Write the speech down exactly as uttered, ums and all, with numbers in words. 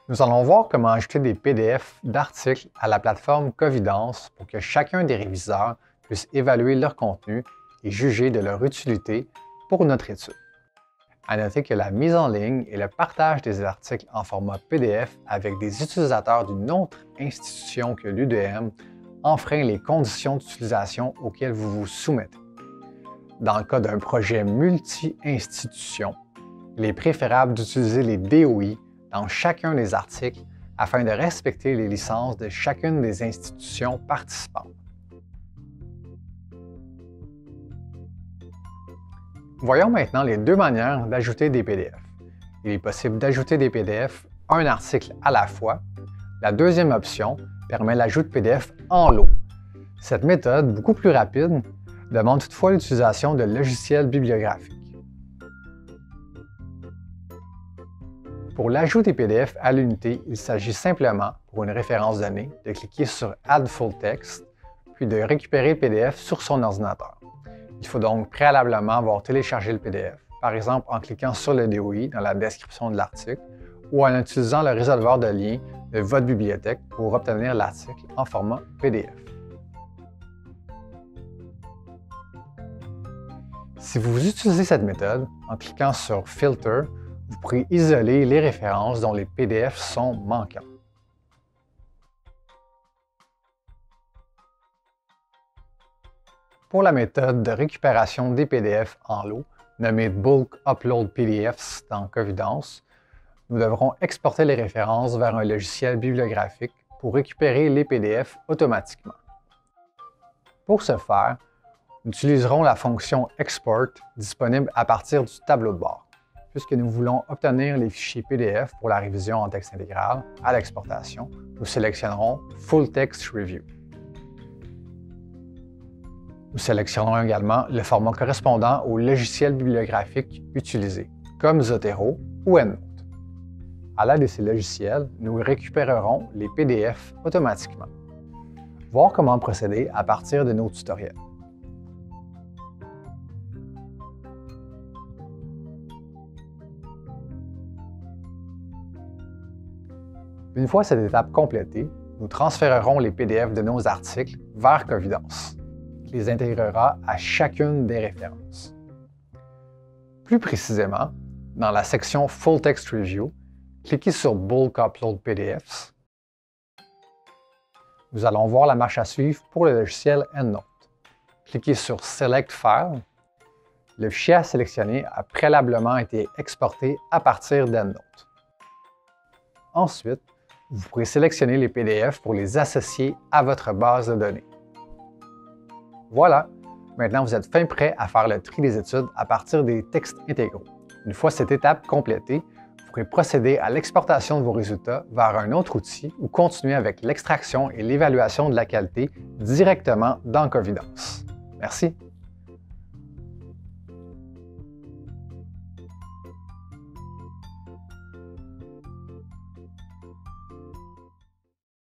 Nous allons voir comment ajouter des P D F d'articles à la plateforme Covidence pour que chacun des réviseurs puisse évaluer leur contenu et juger de leur utilité pour notre étude. À noter que la mise en ligne et le partage des articles en format P D F avec des utilisateurs d'une autre institution que l'U D M enfreint les conditions d'utilisation auxquelles vous vous soumettez. Dans le cas d'un projet multi-institution, il est préférable d'utiliser les D O I dans chacun des articles afin de respecter les licences de chacune des institutions participantes. Voyons maintenant les deux manières d'ajouter des P D F. Il est possible d'ajouter des P D F un article à la fois. La deuxième option permet l'ajout de P D F en lot. Cette méthode, beaucoup plus rapide, demande toutefois l'utilisation de logiciels bibliographiques. Pour l'ajout des P D F à l'unité, il s'agit simplement, pour une référence donnée, de cliquer sur Add Full Text, puis de récupérer le P D F sur son ordinateur. Il faut donc préalablement avoir téléchargé le P D F, par exemple en cliquant sur le D O I dans la description de l'article ou en utilisant le résolveur de liens de votre bibliothèque pour obtenir l'article en format P D F. Si vous utilisez cette méthode, en cliquant sur Filter, vous pourrez isoler les références dont les P D F sont manquants. Pour la méthode de récupération des P D F en lot, nommée Bulk Upload P D Fs dans Covidence, nous devrons exporter les références vers un logiciel bibliographique pour récupérer les P D F automatiquement. Pour ce faire, nous utiliserons la fonction Export disponible à partir du tableau de bord. Puisque nous voulons obtenir les fichiers P D F pour la révision en texte intégral à l'exportation, nous sélectionnerons Full Text Review. Nous sélectionnerons également le format correspondant au logiciel bibliographique utilisé, comme Zotero ou EndNote. À l'aide de ces logiciels, nous récupérerons les P D F automatiquement. Voir comment procéder à partir de nos tutoriels. Une fois cette étape complétée, nous transférerons les P D F de nos articles vers Covidence, qui les intégrera à chacune des références. Plus précisément, dans la section Full Text Review, cliquez sur Bulk Upload P D Fs. Nous allons voir la marche à suivre pour le logiciel EndNote. Cliquez sur Select File. Le fichier à sélectionner a préalablement été exporté à partir d'EndNote. Ensuite, vous pourrez sélectionner les P D F pour les associer à votre base de données. Voilà, maintenant vous êtes fin prêt à faire le tri des études à partir des textes intégraux. Une fois cette étape complétée, vous pourrez procéder à l'exportation de vos résultats vers un autre outil ou continuer avec l'extraction et l'évaluation de la qualité directement dans Covidence. Merci!